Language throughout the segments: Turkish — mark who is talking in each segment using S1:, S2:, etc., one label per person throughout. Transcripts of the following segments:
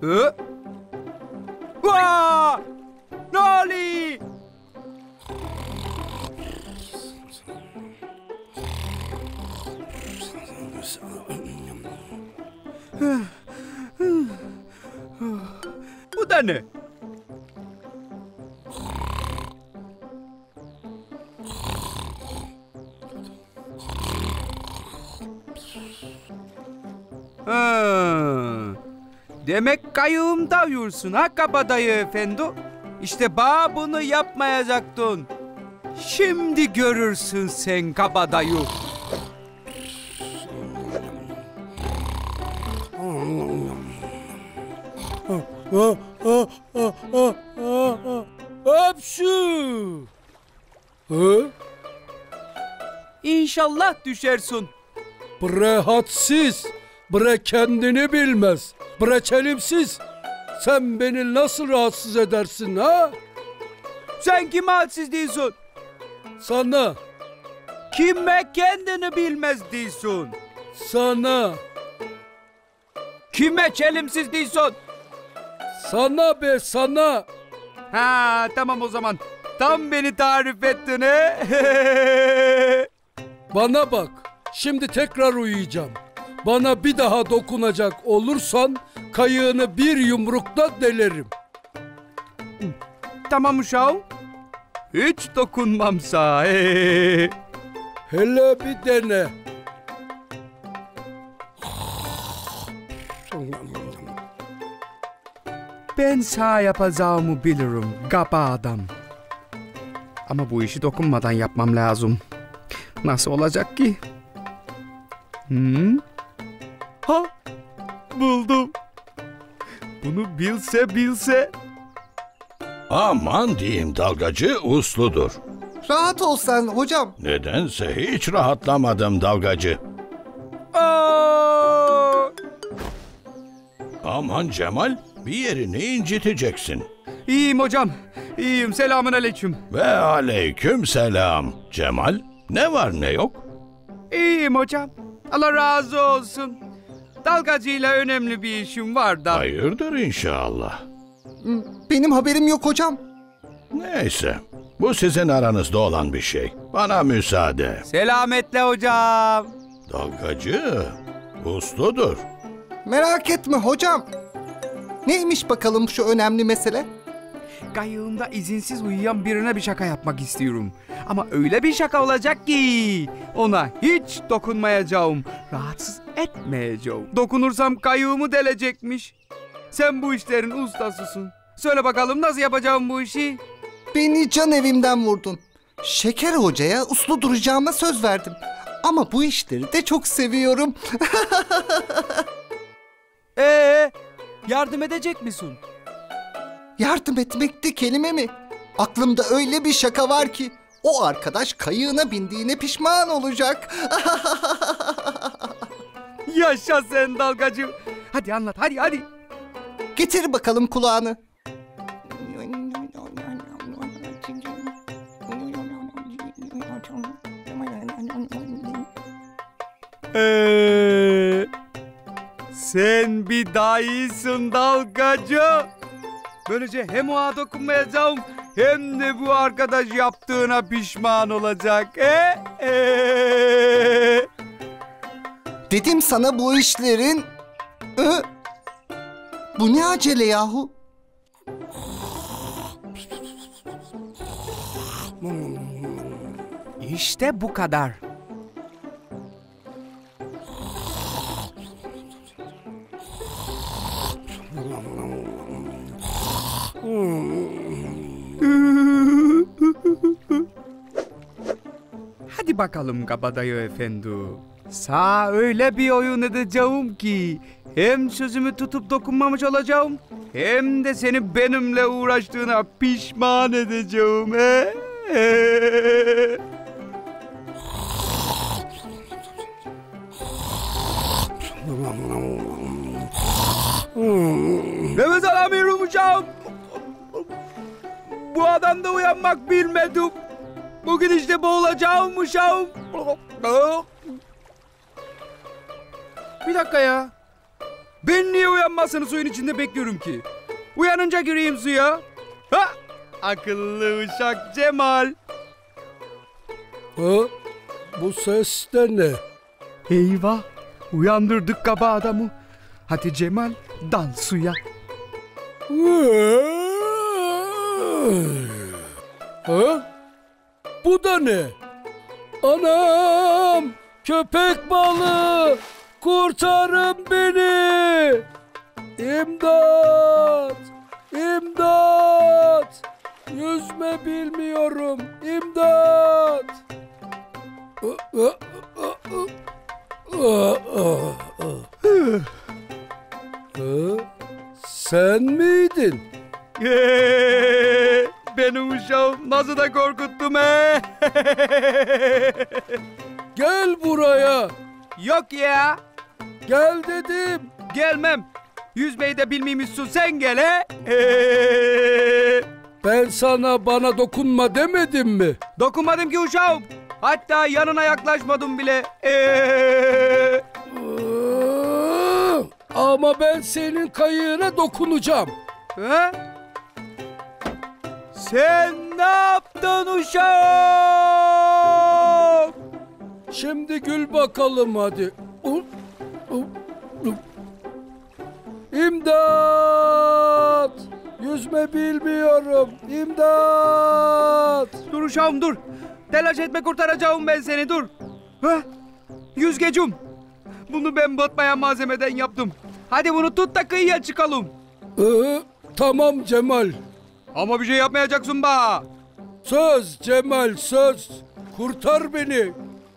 S1: Vaa! Ne oluyor? Bu da ne? Demek kayığımda uyursun ha kabadayı efendi. İşte bana bunu yapmayacaktın. Şimdi görürsün sen kabadayı.
S2: Hapşu!
S1: İnşallah düşersin.
S2: Bre hadsiz, bre kendini bilmez, bre çelimsiz. Sen beni nasıl rahatsız edersin ha?
S1: Sen kime hadsiz değilsin?
S2: Sana,
S1: Kime kendini bilmez değilsin?
S2: sana,
S1: Kime çelimsiz değilsin?
S2: sana be sana.
S1: Ha tamam o zaman. Tam beni tarif ettin he.
S2: Bana bak, şimdi tekrar uyuyacağım. Bana bir daha dokunacak olursan kayığını bir yumrukta delerim.
S1: Tamam uşağım. Hiç dokunmam sana.
S2: Hele bir dene.
S1: Ben sana yapacağımı bilirim kaba adam. Ama bu işi dokunmadan yapmam lazım. Nasıl olacak ki? Ha, buldum. Bunu bilse.
S3: Aman diyeyim dalgacı usludur.
S4: Rahat ol sen hocam.
S3: Nedense hiç rahatlamadım dalgacı.
S1: Aa!
S3: Aman Cemal, bir yerini inciteceksin.
S1: İyiyim hocam. İyiyim. Selamünaleyküm.
S3: Ve aleyküm selam. Cemal, ne var ne yok?
S1: İyiyim hocam. Allah razı olsun. Dalgacıyla önemli bir işim var da.
S3: Hayırdır inşallah.
S4: Benim haberim yok hocam.
S3: Neyse, bu sizin aranızda olan bir şey. Bana müsaade.
S1: Selametle hocam.
S3: Dalgacı, usludur.
S4: Merak etme hocam. Neymiş bakalım şu önemli mesele?
S1: Kayığımda izinsiz uyuyan birine bir şaka yapmak istiyorum. Ama öyle bir şaka olacak ki ona hiç dokunmayacağım. Rahatsız etmeyeceğim. Dokunursam kayığımı delecekmiş. Sen bu işlerin ustasısın. Söyle bakalım nasıl yapacağım bu işi?
S4: Beni can evimden vurdun. Şeker hocaya uslu duracağıma söz verdim. Ama bu işleri de çok seviyorum.
S1: Yardım edecek misin?
S4: Yardım etmek de kelime mi? Aklımda öyle bir şaka var ki o arkadaş kayığına bindiğine pişman olacak.
S1: Yaşa sen dalgacı. Hadi anlat hadi.
S4: Getir bakalım kulağını.
S1: Sen bir daha iyisin dalgacı. Böylece hem o dokunmayacağım hem de bu arkadaş yaptığına pişman olacak.
S4: Dedim sana bu işlerin... Bu ne acele yahu?
S1: İşte bu kadar. Hadi bakalım kabadayı efendi. Sağ öyle bir oyun edeceğim ki hem sözümü tutup dokunmamış olacağım hem de seni benimle uğraştığına pişman edeceğim. Nefes alamıyorum uşağım. Bu adamda uyanmak bilmedim. Bugün işte boğulacağım uşağım. Bir dakika ya. Ben niye uyanmasını suyun içinde bekliyorum ki? Uyanınca gireyim suya. Ha! Akıllı uşak Cemal.
S2: Ha? Bu ses de ne?
S1: Eyvah! Uyandırdık kaba adamı. Hadi Cemal, dal suya.
S2: Ha? Bu da ne? Anam! Köpek balığı! Kurtarın beni! İmdat! İmdat! Yüzme bilmiyorum. İmdat! Sen miydin?
S1: Benim uşağım nasıl da korkuttum he?
S2: Gel buraya.
S1: Yok ya.
S2: Gel dedim.
S1: Gelmem. Yüzmeyi de bilmiyormuşsun sen gel he.
S2: Ben sana bana dokunma demedim mi?
S1: Dokunmadım ki uşağım. Hatta yanına yaklaşmadım bile.
S2: Ama ben senin kayığına dokunacağım.
S1: He? Sen ne yaptın uşağım?
S2: Şimdi gül bakalım hadi. İmdat! Yüzme bilmiyorum. İmdat!
S1: Dur uşağım dur. Telaş etme kurtaracağım ben seni dur. Heh. Yüzgecim. Bunu ben batmayan malzemeden yaptım. Hadi bunu tut da kıyıya çıkalım.
S2: Tamam Cemal.
S1: Ama bir şey yapmayacaksın ba.
S2: Söz Cemal söz. Kurtar beni.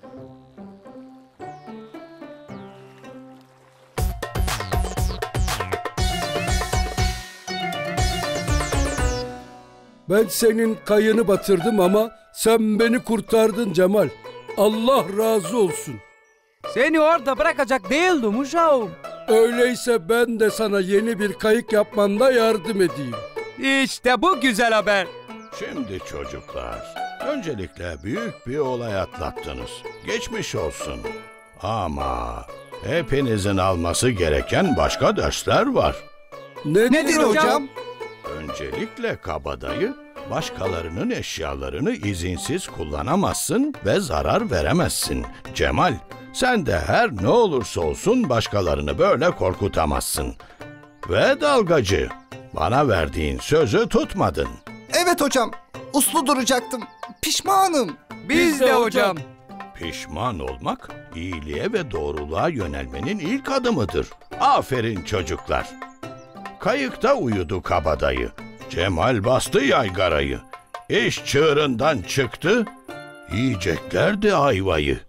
S2: Ben senin kayını batırdım ama sen beni kurtardın Cemal. Allah razı olsun.
S1: Seni orada bırakacak değildim uşağım.
S2: Öyleyse ben de sana yeni bir kayık yapmanda yardım edeyim.
S1: İşte bu güzel haber.
S3: Şimdi çocuklar, öncelikle büyük bir olay atlattınız. Geçmiş olsun. Ama hepinizin alması gereken başka dersler var.
S4: Nedir hocam?
S3: Öncelikle kabadayı, başkalarının eşyalarını izinsiz kullanamazsın ve zarar veremezsin. Cemal, sen de her ne olursa olsun başkalarını böyle korkutamazsın. Ve dalgacı, bana verdiğin sözü tutmadın.
S4: Evet hocam. Uslu duracaktım. Pişmanım.
S1: Biz de hocam.
S3: Pişman olmak, iyiliğe ve doğruluğa yönelmenin ilk adımıdır. Aferin çocuklar. Kayıkta uyudu kabadayı. Cemal bastı yaygarayı. İş çığırından çıktı, yiyeceklerdi ayvayı.